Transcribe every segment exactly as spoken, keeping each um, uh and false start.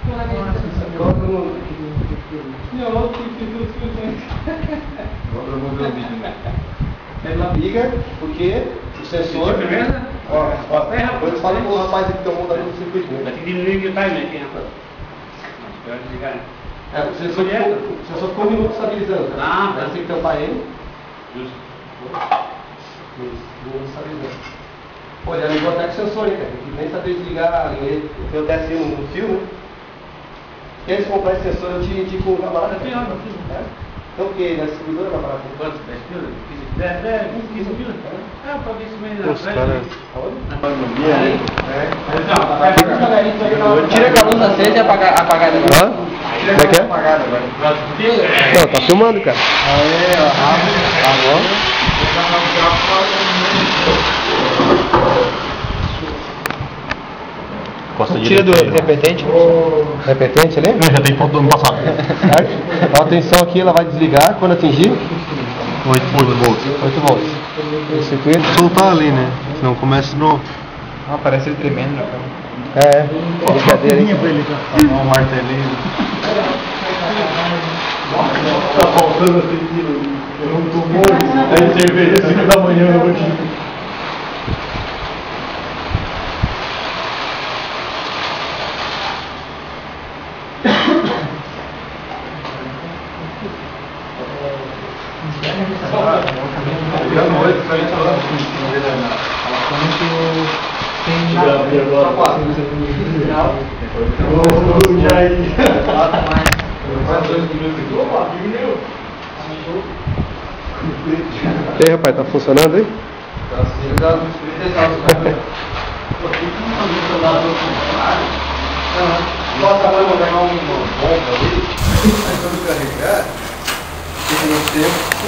Ela liga porque o sensor. Ó, ó, depois eu falo com o rapaz que estão montando o circuito. Vai ter que diminuir o time aqui, né? Espera desligar, né? É, o sensor ficou, o sensor ficou um minuto estabilizando. Ah, tá. Aí tem que tampar ele. Justo. Isso, um minuto estabilizando. Olha, ela ligou até com o sensor, hein, cara? Tem que nem saber desligar ele. Eu teste no fio, né? Quer se comprar esse sensor, eu te indico um camarada. Aqui, ó, aqui. Então, o que? Na distribuidora vai parar com Quantos? dez pila? dez, dez, quinze pila? É, eu paguei isso mesmo na frente. Tira com a luz acesa e apagar apagar agora. Hã? Como é que é? Não, tá filmando, cara. Aê, ó, tá bom. Costa Tira do repetente. Repetente ali? Já tem foto do ano passado. Certo? Dá atenção aqui, ela vai desligar quando atingir oito volts. oito volts. O circuito. Soltar ali, né? Senão começa de novo. Ah, parece ele tremendo, né, cara? É, brincadeira, hein? Pra ele tomar um martelinho. Tá faltando assim, eu não tô morto. Aí cerveja cinco da manhã hoje. E aí, rapaz, tá funcionando aí? Tá sim, dá uns trinta Bota a mão, vou pegar um bomba ali. Aí quando carregar, fica no tempo.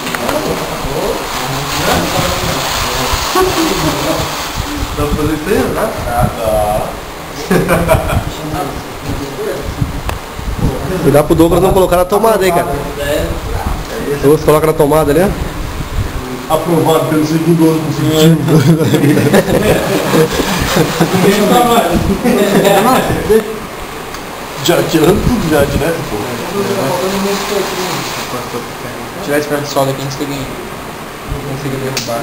Dá pra fazer isso aí, né? Ah, dá. Cuidado pro Douglas não colocar na tomada aí, cara. Douglas coloca na tomada ali, ó. Aprovado pelo segundo ano consecutivo. Já tirando tudo já direto, pô. Tirar esse ferro de solda aqui antes que alguém consiga derrubar.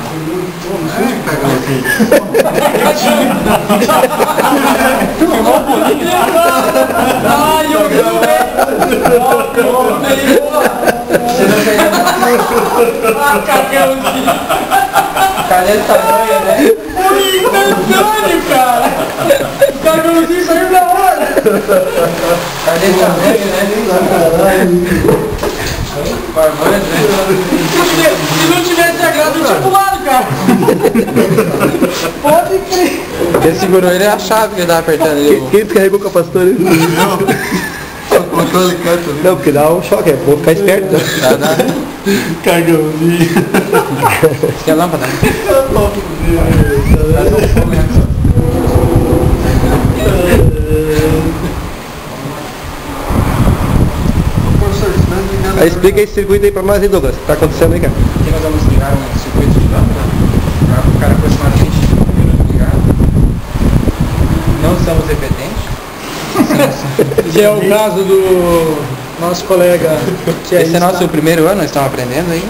Ai, eu cadê essa manha, né? Foi instantâneo, cara! O cagãozinho saiu da hora! Cadê essa manha, né? Barbante, né? Se não tivesse agrado, eu tinha pulado, cara! Pode crer! Quem segurou ele é a chave que ele tava apertando ali. Quem descarregou o capacitor aí? Não, porque dá um choque, é bom ficar esperto. Dá, dá. Cagãozinho. Isso que é lâmpada, né? Aí explica esse circuito aí pra nós aí, Douglas. O que tá acontecendo aí, cara? Aqui nós vamos ligar um circuito de lâmpada para o cara aproximadamente um minuto ligado. Não somos repetentes. Que é o caso do nosso colega. Que Esse é nosso primeiro ano, nós estamos aprendendo aí.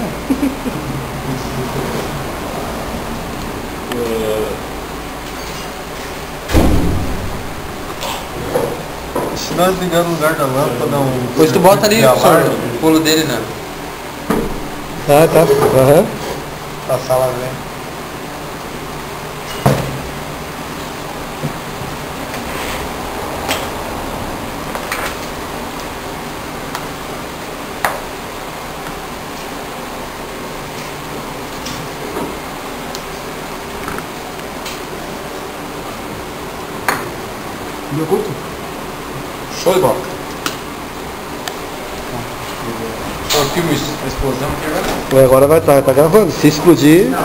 Se nós ligar no lugar da lâmpada, um. Pois tu bota ali o pulo dele, né? Ah, tá. Aham. Uhum. A sala vem. Deu curto? Show de bola. O filme, a explosão aqui agora. Agora vai estar, tá, tá gravando. Se explodir. Não,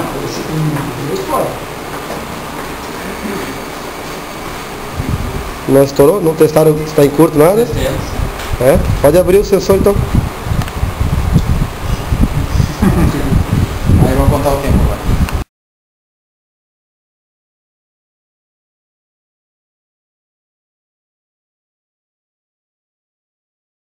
Não estourou? Não testaram se está em curto nada? Testemos. É? Pode abrir o sensor então.